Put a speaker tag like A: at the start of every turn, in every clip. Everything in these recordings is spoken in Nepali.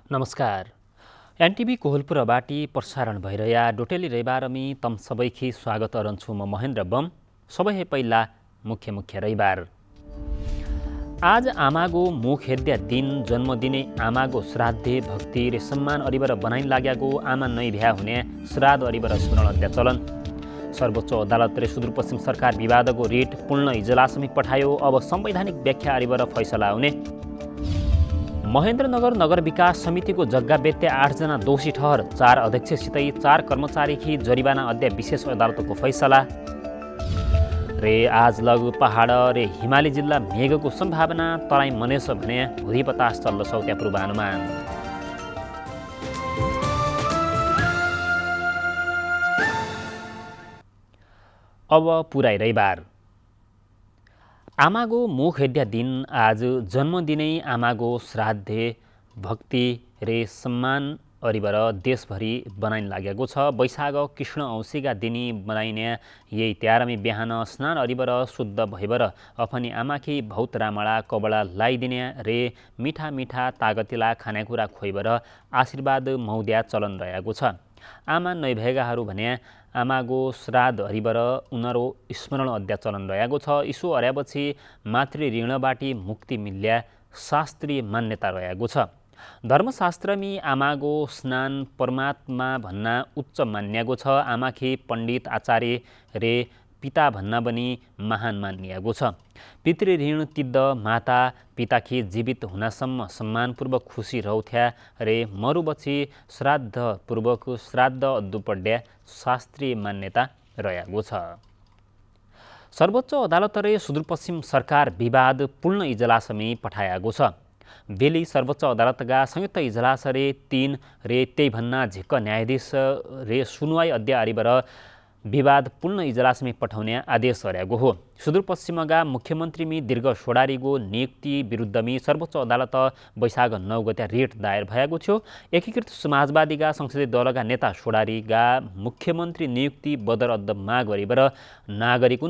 A: नमस्कार। एनटिभी कोहलपुरबाटी प्रसारण भइरह्या डोटेली रैबारमी तम सबैखी स्वागत अरन्छु म महेन्द्र बम। सबै पहिला मुख्य रैबार। आज आमागो मुख हेद्या दिन जन्मदिने आमागो श्राद्धे भक्ति रे सम्मान अरिबर बनाइन लाग्यागो आमा नै भ्या हुने श्राद्ध अरिबर स्मरण अद्या चलन। सर्वोच्च अदालत रे सुदूरपश्चिम सरकार विवादको रिट पूर्ण इजलासमी पठायो। अब संवैधानिक व्याख्या अरिबर फैसला हुने। महेन्द्रनगर नगर विकास समितिको जग्गा बेत्ते 8 जना दोषी ठहर। 4 अध्यक्षसितै 4 कर्मचारीकी जरिवाना अद्या विशेष अदालतको फैसला। रे आज लघु पहाड रे हिमाली जिल्ला मेघको सम्भावना तराई मनेस भने भुरी बतास चल्ल सौत्या पूर्वानुमान। अब पुराइ रैबार। आमागो मुख हेद्या दिन आज जन्मदिनै आमागो श्राद्धे भक्ति रे सम्मान अरिबर देशभरि बनाइन लागेको छ। वैशाख कृष्ण औँसीका दिनी बनाइने यही त्यारमी बिहान स्नान अरिबर शुद्ध भइबर अफनी आमाकी भौत रामडा कबडा लाइदिने रे मिठा मिठा तागतिला खानेकुरा खोइबर आशीर्वाद मौद्या चलन रहेको छ। आमा नैभएकाहरू भने आमागो श्राद्ध हरिबर उनीहरू स्मरण अद्या चलन रहेको छ। इसो अर्यापछि मातृ ऋणबाटी मुक्ति मिल्या शास्त्रीय मान्यता रहेको छ। धर्मशास्त्रमी आमागो स्नान परमात्मा भन्ना उच्च मान्यागो छ। आमाखी पण्डित आचार्य रे पिता भन्ना पनि महान मानिएको छ। पितृ ऋण तिद्ध माता पिताकी जीवित हुनासम्म सम्मानपूर्वक खुसी रौथ्या रे मरुपछि श्राद्धपूर्वक श्राद्ध अद्दुपड्या शास्त्रीय मान्यता रहेको छ। सर्वोच्च अदालत रे सुदूरपश्चिम सरकार विवाद पूर्ण इजलासमी पठाएको छ। बेली सर्वोच्च अदालतका संयुक्त इजलास रे 3 रे त्यही भन्ना झिक्क न्यायाधीश रे सुनवाई अद्या अरिबर विवाद पूर्ण इजलासमी पठाउने आदेश गरेको हो। सुदूरपश्चिमका मुख्यमन्त्रीमी दीर्घ सोडारीको नियुक्ति विरुद्धमी सर्वोच्च अदालत वैशाख 9 गते रिट दायर भएको थियो। एकीकृत समाजवादीका संसदीय दलका नेता सोडारीका मुख्यमन्त्री नियुक्ति बदर अद्द माग गरिबर नागरिक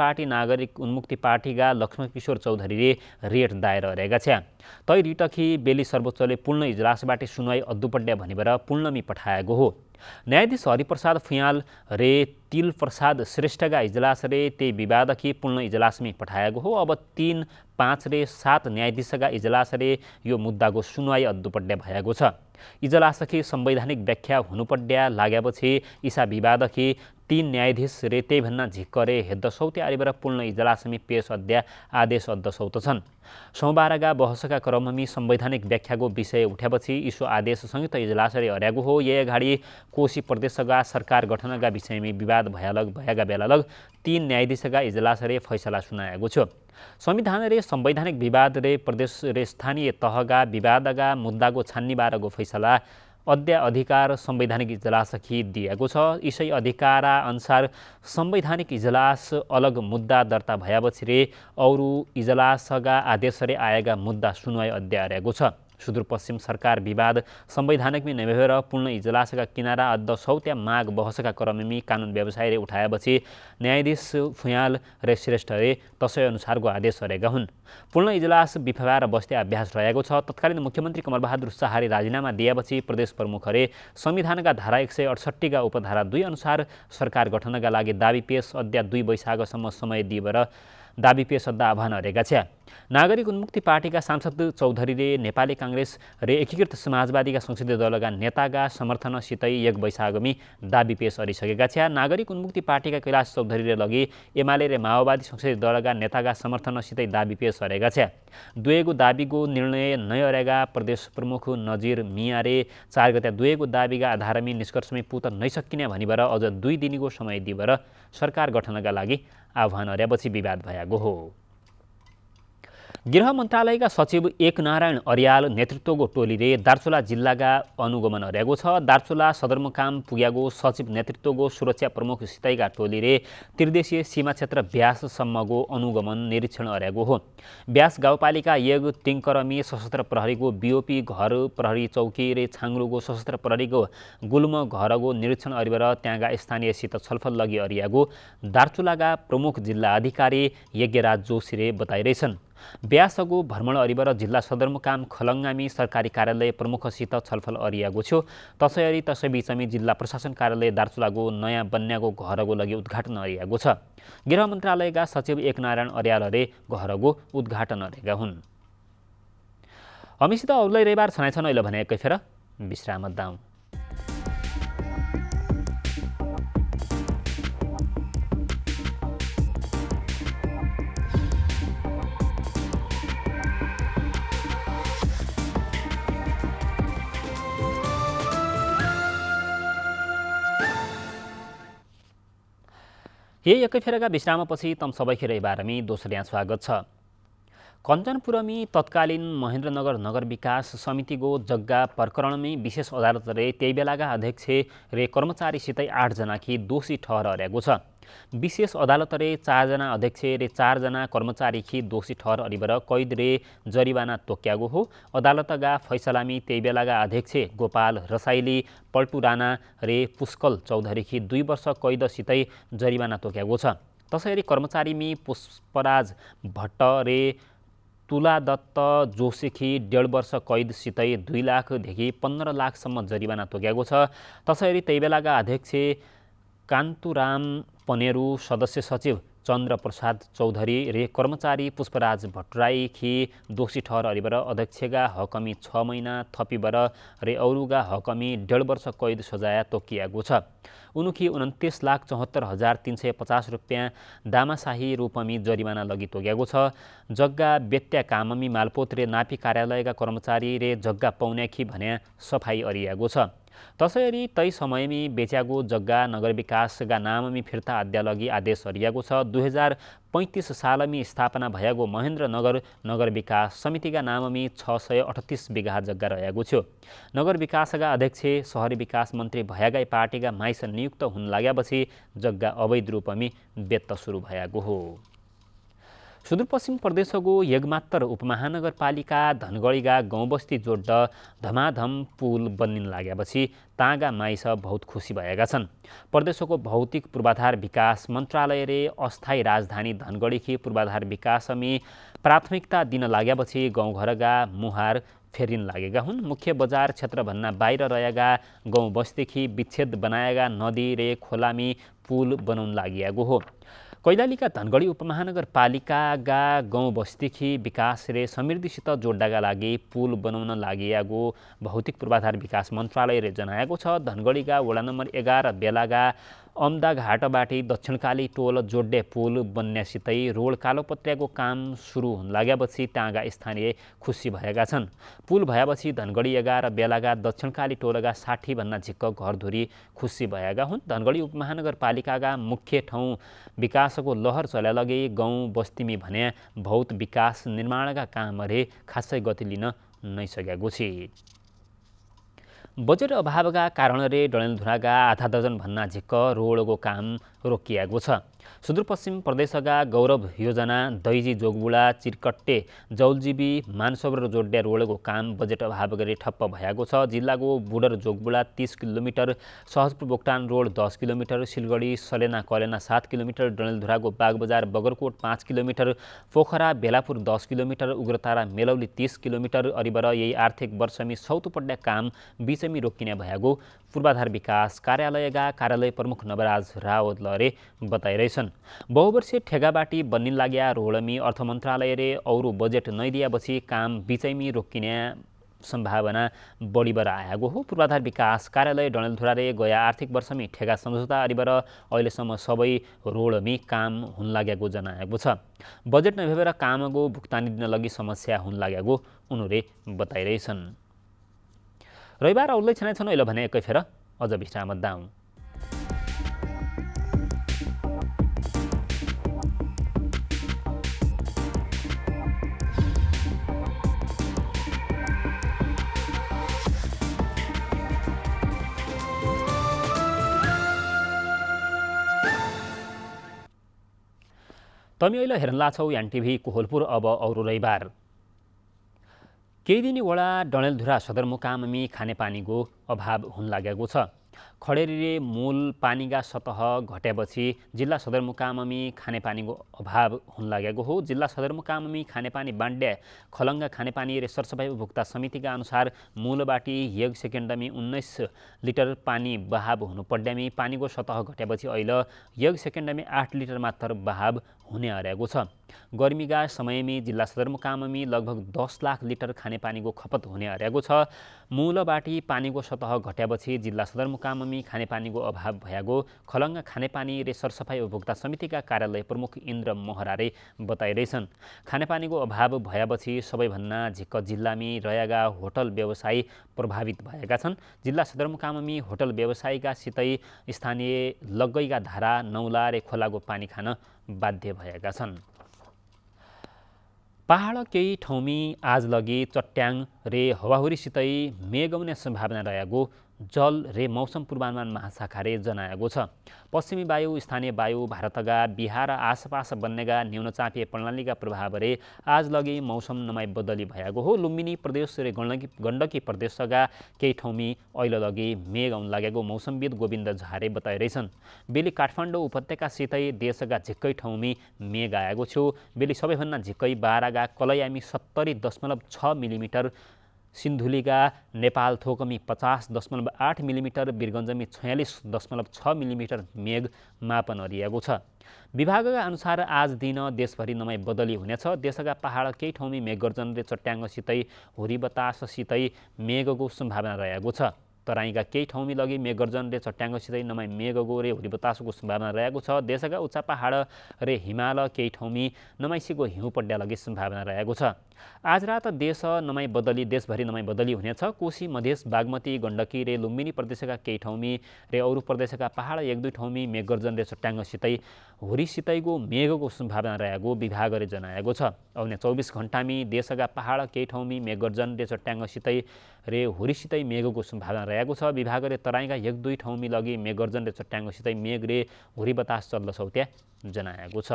A: उन्मुक्ति पार्टीका लक्ष्मणकिशोर चौधरीले रिट दायर गरेका छ्या। तै रिटखी बेली सर्वोच्चले पूर्ण इजलासबाट सुनवाई अद्दुपड्या भनिबर पूर्णमी पठाएको हो। न्यायाधीश हरिप्रसाद फुयाल रे तिल प्रसाद श्रेष्ठका इजलास रे त्यही विवादकी पूर्ण इजलासमी पठाएको हो। अब 3, 5 रे 7 न्यायाधीशका इजलास रे यो मुद्दाको सुनवाई अद्दुपड्या भएको छ। इजलासकी संवैधानिक व्याख्या हुनुपर्ड्या लागेपछि इसा विवादकी 3 न्यायाधीश रे त्यही भन्ना झिक्करे हेद्द सौते अरिबर पूर्ण इजलासमी पेश अद्या आदेश अद्द सौत छन्। सोमबारका बहसका क्रममी संवैधानिक व्याख्याको विषय उठ्यापछि इसो आदेश संयुक्त इजलास रे हर्याएको हो। यही अगाडि कोशी प्रदेशका सरकार गठनका विषयमा विवाद भएका बेलालग 3 न्यायाधीशका इजलास रे फैसला सुनाएको छ। संविधान रे संवैधानिक विवाद रे प्रदेश रे स्थानीय तहका विवादका मुद्दाको छान्नीबारको फैसला अद्या अधिकार संवैधानिक इजलासखी दिएको छ। यसै अधिकार अनुसार संवैधानिक इजलास अलग मुद्दा दर्ता भएपछि रे अरू इजलासका आदेश रे आएका मुद्दा सुनवाई अद्या रहेको छ। सुदूरपश्चिम सरकार विवाद संवैधानिकमी नभएर पूर्ण इजलासका किनारा अद्द सौत्या माग बहसका क्रममी कानुन व्यवसाय रे उठाएपछि न्यायाधीश फुयाल रे श्रेष्ठ रे तसै अनुसारको आदेश गरेका हुन्। पूर्ण इजलास बिफार बस्दै अभ्यास रहेको छ। तत्कालीन मुख्यमन्त्री कमलबहादुर शाहले राजीनामा दिएपछि प्रदेश प्रमुखले संविधानका धारा 168 का उपधारा 2 अनुसार सरकार गठनका लागि दाबी पेश अद्या 2 वैशाखसम्म समय दिएर दाबी पेश अद्दा आह्वान गरेका छ्या। नागरिक उन्मुक्ति पार्टीका सांसद चौधरीले नेपाली कांग्रेस रे एकीकृत समाजवादीका संसदीय दलका नेताका समर्थनसितै 1 वैशाखमी दाबी पेश गरिसकेका छ्या। नागरिक उन्मुक्ति पार्टीका कैलाश चौधरीले लगी एमाले रे माओवादी संसदीय दलका नेताका समर्थनसितै दाबी पेश गरेका छ्या। दुवैको दाबीको निर्णय नै अरेगा प्रदेश प्रमुख नजिर मियारे 4 गते दुवैको दाबीका आधारमी निष्कर्षमै पुग्न नैसकिने भनिबर अझ 2 दिनको समय दिएर सरकार गठनका लागि आह्वान गरेपछि विवाद भएको हो। गृह मन्त्रालयका सचिव एकनारायण अर्याल नेतृत्वको टोलीले दार्चुला जिल्लाका अनुगमन गरेको छ। दार्चुला सदरमुकाम पुग्याको सचिव नेतृत्वको सुरक्षा प्रमुख सितैका टोलीले त्रिदेशीय सीमा क्षेत्र ब्याससम्मको अनुगमन निरीक्षण गरेको हो। ब्यास गाउँपालिका 1 तिङकरमी सशस्त्र प्रहरीको बीओपी घर प्रहरी चौकी रे छाङ्ग्रुको सशस्त्र प्रहरीको गुल्म घरको निरीक्षण गरिबर त्यहाँका स्थानीयसित छलफल लगी अरियाको दार्चुलाका प्रमुख जिल्ला अधिकारी यज्ञराज जोशीले बताइरहेछन्। ब्यासको भ्रमण अरिबर जिल्ला सदरमुकाम खलङ्गामी सरकारी कार्यालय प्रमुखसित छलफल अरियागो छु। त्यसैबीचमी जिल्ला प्रशासन कार्यालय दार्चुलाको नयाँ बन्यागो घरगो लागि उद्घाटन अरियागो छ। गृह मन्त्रालयका सचिव एकनारायण अर्यालले घरगो उद्घाटन अरेका हुन्। अमिसित औलै रविवार छनाइछन् अहिले भने एकै फेर विश्राम दाउ। यही एकै फेरका विश्रामपछि तम सबैखे रविवारमी दोस्रो यहाँ स्वागत छ। कञ्चनपुरमी तत्कालीन महेन्द्रनगर नगर विकास समितिको जग्गा प्रकरणमी विशेष अदालत रे त्यही बेलाका अध्यक्ष रे कर्मचारीसितै 8 जनाकी दोषी ठहर अरेको छ। विशेष अदालत रे 4 जना अध्यक्ष रे 4 जना कर्मचारीकी दोषी ठहर अरिबर कैद रे जरिवाना तोक्यागो हो। अदालतका फैसलामी त्यही बेलाका अध्यक्ष गोपाल रसाइली, पल्टु राणा रे पुष्कल चौधरीकी 2 वर्ष कैदसितै जरिवाना तोक्यागो छ। त्यसैगरी कर्मचारीमी पुष्पराज भट्ट रे तुलादत्त जोशीकी 1.5 वर्ष कैदसितै 2 लाखदेखि 15 लाखसम्म जरिवाना तोक्यागो छ। त्यसैगरी त्यही बेलाका अध्यक्ष कान्तुराम पनेरू, सदस्य सचिव चन्द्र प्रसाद चौधरी रे कर्मचारी पुष्पराज भट्टराईकी दोषी ठहर अरिबर अध्यक्षका हकमी 6 महिना थपिबर रे औरुगा हकमी 1.5 वर्ष कैद सजाय तोकिएको छ। उनुकी 29,74,350 रुपियाँ दामाशाही रूपमी जरिवाना लगी तोक्याएको छ। जग्गा बेत्या काममी मालपोत रे नापी कार्यालयका कर्मचारी रे जग्गा पाउन्याखी भन्या सफाई अरियागो छ। त्यसैगरी तै समयमी बेच्यागो जग्गा नगर विकासका नाममी फिर्ता अद्यालगी आदेश अरियागो छ। 2035 सालमी स्थापना भएगो महेन्द्रनगर नगर विकास समितिका नाममी 638 बिघा जग्गा रहेको थियो। नगर विकासका अध्यक्ष शहरी विकास मन्त्री भएकै पार्टीका माइस नियुक्त हुन लागेपछि जग्गा अवैध रूपमी बेत्त सुरु भएको हो। सुदूरपश्चिम प्रदेशको यगमात्र उपमहानगरपालिका धनगढीका गाउँबस्ती जोड्द धमाधम पुल बनिन लागेपछि तागा माइस बहुत खुसी भएका छन्। प्रदेशको भौतिक पूर्वाधार विकास मन्त्रालयले अस्थायी राजधानी धनगढीकी पूर्वाधार विकासमी प्राथमिकता दिन लागेपछि गाउँघरका मुहार फेरिन लागेका हुन्। मुख्य बजार क्षेत्रभन्दा बाहिर रहेका गाउँ बस्तीदेखि विच्छेद बनाएका नदी रे खोलामी पुल बनाउन लागिएको हो। कैलालीका धनगढी उपमहानगरपालिकाका गाउँ बस्तीदेखि विकास रे समृद्धिसित जोड्नका लागि पुल बनाउन लागिएको भौतिक पूर्वाधार विकास मन्त्रालयले जनाएको छ। धनगढीका वडा नम्बर 11 बेलागा अम्दाघाटबाटै दक्षिणकाली टोल जोड्ने पुल बन्यासितै रोड कालोपत्र्याको काम सुरु हुन लागेपछि त्यहाँका स्थानीय खुसी भएका छन्। पुल भएपछि धनगढी 11 बेलागा दक्षिणकाली टोलका 60 भन्दा झिक्क घरधुरी खुसी भएका हुन्। धनगढी उपमहानगरपालिकाका मुख्य ठाउँ विकासको लहर चल्यालगै गाउँ बस्तीमी भने बहुत विकास निर्माणका कामहरू खासै गति लिन नसकेको छ। बजेट अभावका कारणले डडेलधुराका आधा दर्जन भन्दा झिक्क रोडको काम रोकिएको छ। सुदूरपश्चिम प्रदेशका गौरव योजना दैजी जोगबुडा चिरकट्टे जौलजीबी मानसरोवर जोड्ने रोडको काम बजेट अभाव गरी ठप्प भएको छ। जिल्लाको Budar Jogbuda 30 kilometre, Sahajpur Boktan road 10 kilometre, Silgadhi Salena Kalena 7 kilometre, डडेलधुराको Bagbazar Bagarkot 5 kilometre, Pokhara Belapur 10 kilometre, Ugratara Melauli 30 kilometre अरिबर यही आर्थिक वर्षमी सौतुपड्या काम बीचमी रोकिने भएको पूर्वाधार विकास कार्यालयका कार्यालय प्रमुख नवराज रावतले बताइरहेछन्। बहुवर्षीय ठेगाबाटी बन्निन लाग्या रोडमी अर्थ मन्त्रालयले औरु बजेट नदिएपछि काम बीचैमी रोकिने सम्भावना बढीबर आएको हो। पूर्वाधार विकास कार्यालय डडेलधुराले गया आर्थिक वर्षमी ठेगा सम्झौता अरिबर अहिलेसम्म सबै रोडमी काम हुन लागेको जनाएको छ। बजेट नभएर कामको भुक्तानी दिन लागि समस्या हुन लागेको उनीहरूले बताइरहेछन्। रविवार औलै छन् अहिले भने एकै फेर अझ विश्राम दाउ। तमी अहिले हेर्न लाछौ एनटिभी कोहलपुर अब औरो रविवार। केही दिन वडा डडेलधुरा सदरमुकाममी खानेपानीको अभाव हुन लागेको छ। खडेरीले मूल पानीका सतह घटेपछि जिल्ला सदरमुकाममी खानेपानीको अभाव हुन लागेको हो। जिल्ला सदरमुकाममी खानेपानी बाण्ड्या खलङ्गा खानेपानी र सरसफाइ उपभोक्ता समितिका अनुसार मूलबाटी एक सेकेन्डमी 19 लिटर पानी बहाव हुनु पर्ड्यामी पानीको सतह घटेपछि अहिले एक सेकेन्डमी 8 लिटर मात्र बहाव हुने हरेको छ। गर्मीका समयमी जिल्ला सदरमुकाममी लगभग 10 लाख लिटर खानेपानीको खपत हुने हरेको छ। मूलबाटी पानीको सतह घटेपछि जिल्ला सदरमुकाममी खानेपानीको अभाव भएको खलङ्गा खानेपानी र सरसफाइ उपभोक्ता समितिका कार्यालय प्रमुख इन्द्र महराले बताइरहेछन्। खानेपानीको अभाव भएपछि सबैभन्दा झिक्क जिल्लामी रहेका होटल व्यवसायी प्रभावित भएका छन्। जिल्ला सदरमुकाममी होटल व्यवसायीका सितै स्थानीय लगैका धारा, नौला र खोलाको पानी खान बाध्य भएका छन्। पहाड केही ठाउँमी आज लगी चट्याङ रे हावाहुरीसितै मेघ आउने सम्भावना रहेको जल रे मौसम पूर्वानुमान महाशाखाले जनाएको छ। पश्चिमी वायु, स्थानीय वायु, भारतका बिहार आसपास बन्नेका न्यूनचापीय प्रणालीका प्रभावले आज लगी मौसम नमाई बदली भएको हो। लुम्बिनी प्रदेश र गण्डकी प्रदेशका केही ठाउँमी अहिले लगी मेघ आउन लागेको मौसमविद गोविन्द झाले बताइरहेछन्। बेली काठमाडौँ उपत्यकासितै देशका झिक्कै ठाउँमी मेघ आएको थियो। बेली सबैभन्दा झिक्कै बारागा कलयामी 70.6 मिलिमिटर, सिन्धुलीका नेपाल थोकमी 50.8 मिलिमिटर, वीरगञ्जमी 46.6 मिलिमिटर मेघ मापन गरिएको छ। विभागका अनुसार आज दिन देशभरि नमाई बदली हुनेछ। देशका पहाड केही ठाउँमी मेघगर्जन र चट्याङसितै हुरी बताससितै मेघको सम्भावना रहेको छ। तराईका केही ठाउँमी लगी मेघगर्जन र चट्याङसितै नमाई मेघको र हुरी बतासको सम्भावना रहेको छ। देशका उच्च पहाड र हिमाल केही ठाउँमी नमाइसीको हिउँ पड्या लगी सम्भावना रहेको छ। आज रात देशभरि नमाई बदली हुनेछ। कोशी, मधेस, बागमती, गण्डकी र लुम्बिनी प्रदेशका केही ठाउँमी र अरू प्रदेशका पहाड 1-2 ठाउँमी मेघगर्जन र चट्याङसितै हुरीसितैको मेघको सम्भावना रहेको विभागले जनाएको छ। आउने 24 घण्टामी देशका पहाड केही ठाउँमी मेघगर्जन र चट्याङसितै र हुरीसितै मेघको सम्भावना रहेको छ। विभागले तराईका 1-2 ठाउँमी लगी मेघगर्जन र चट्याङसितै मेघ र हुरी बतास चल्दछौत्या जनाएको छ।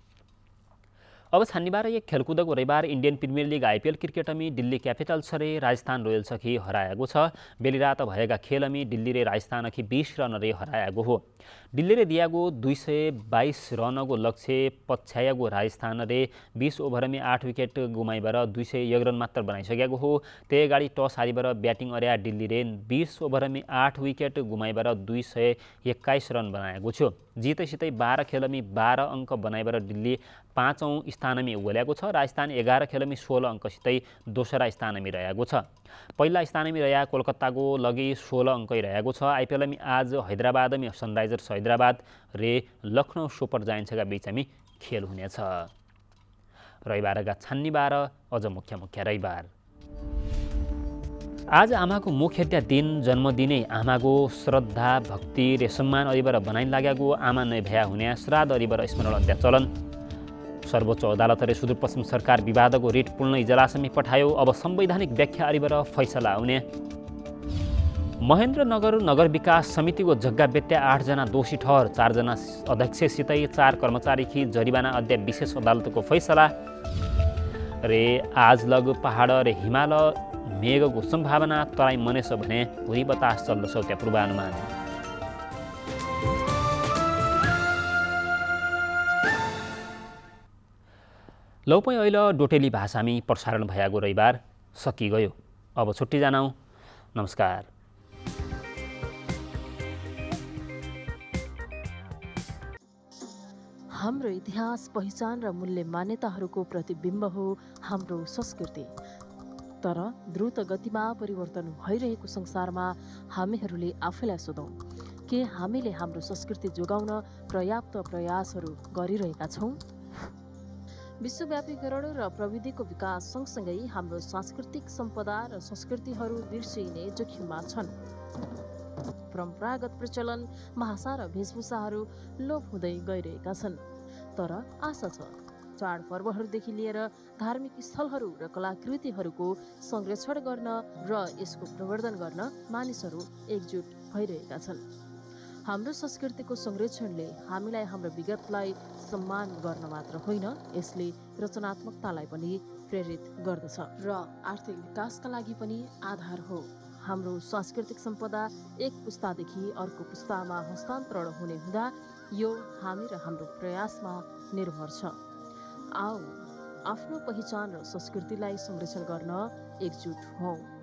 A: अब शनिबार एक खेलकुदको रविवार इन्डियन प्रिमियर लिग आइपिएल क्रिकेटमी दिल्ली क्यापिटल्स र राजस्थान रोयल्स अखि हराएको छ। बेलिरात भएका खेलमी दिल्ली र राजस्थान अखि 20 रन रे हराएको हो। दिल्लीले दिएको 222 रनको लक्ष्य पछ्याएको राजस्थान रे 20 ओभरमी 8 विकेट गुमाइबाट 201 रन मात्र बनाइसकेको हो। त्यही अगाडि टस हारिबाट ब्याटिङ अर्या दिल्लीले 20 ओभरमी 8 विकेट गुमाइबाट 221 रन बनाएको थियो। जितैसितै 12 खेलमी 12 अङ्क बनाइबाट दिल्ली 5औं स्थानमी ओगलेको छ। राजस्थान 11 खेलमी 16 अङ्कसितै दोस्रा स्थानमी रहेको छ। पहिला स्थानमी रहेका कोलकाताको लगी 16 अङ्कै रहेको छ। आइपिएलमी आज हैदराबादमी सनराइजर्स हैदराबाद र लखनऊ सुपर जायन्ट्सका बीचमी खेल हुनेछ। रविबारका छान्निबार अझ मुख्य रविबार। आज आमाको मुख्य दिन जन्मदिनै आमाको श्रद्धा, भक्ति र सम्मान अरिबर बनाइन लागेको आमा नै भया हुने श्राद्ध अरिबर स्मरण अन्त्य चलन। सर्वोच्च अदालतले सुदूरपश्चिम सरकार विवादको रिट पूर्ण इजलासमी पठायो। अब संवैधानिक व्याख्या अरिबर फैसला आउने। महेन्द्रनगर नगर विकास समितिको जग्गा बेत्या 8 जना दोषी ठहर, 4 जना अध्यक्षसितै 4 कर्मचारीकी जरिवाना अध्याय विशेष अदालतको फैसला। रे आज लग पहाड र हिमाल मेघको सम्भावना, तराई मनेस भने हुरी बतास चल्दछ त्या पूर्वानुमान। लौपै अहिले डोटेली भाषामी प्रसारण भएको रविबार सकिगयो। अब छुट्टी जानाऊ। नमस्कार।
B: हाम्रो इतिहास, पहिचान र मूल्य मान्यताहरूको प्रतिबिम्ब हो हाम्रो संस्कृति। तर द्रुत गतिमा परिवर्तन भइरहेको संसारमा हामीहरूले आफैलाई सोधौँ, के हामीले हाम्रो संस्कृति जोगाउन पर्याप्त प्रयासहरू गरिरहेका छौँ? विश्वव्यापीकरण र प्रविधिको विकास सँगसँगै हाम्रो सांस्कृतिक सम्पदा र संस्कृतिहरू बिर्सिने जोखिममा छन्। परम्परागत प्रचलन, भाषा र वेशभूषाहरू लोप हुँदै गइरहेका छन्। तर आशा छ चाडपर्वहरूदेखि लिएर धार्मिक स्थलहरू र कलाकृतिहरूको संरक्षण गर्न र यसको प्रवर्धन गर्न मानिसहरू एकजुट भइरहेका छन्। हाम्रो संस्कृतिको संरक्षणले हामीलाई हाम्रो विगतलाई सम्मान गर्न मात्र होइन, यसले रचनात्मकतालाई पनि प्रेरित गर्दछ र आर्थिक विकासका लागि पनि आधार हो। हाम्रो सांस्कृतिक सम्पदा एक पुस्तादेखि अर्को पुस्तामा हस्तान्तरण हुने हुँदा यो हामी र हाम्रो प्रयासमा निर्भर छ। आओ आफ्नो पहिचान र संस्कृतिलाई संरक्षण गर्न एकजुट हौं।